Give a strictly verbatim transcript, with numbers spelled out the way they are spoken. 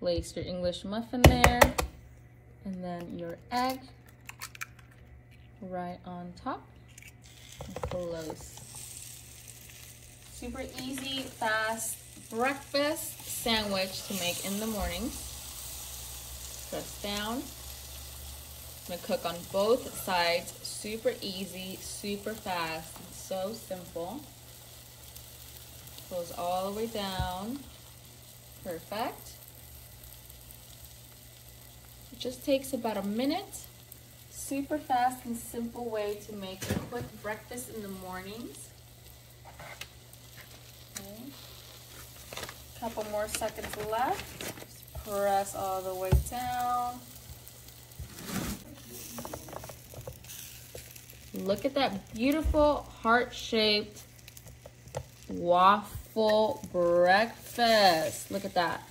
Place your English muffin there, and then your egg right on top, and close. Super easy, fast breakfast sandwich to make in the mornings. Press down. I'm gonna cook on both sides. Super easy, super fast, and so simple. Close all the way down. Perfect. It just takes about a minute. Super fast and simple way to make a quick breakfast in the mornings. Okay. Couple more seconds left. Just press all the way down. Look at that beautiful heart-shaped waffle breakfast. Look at that.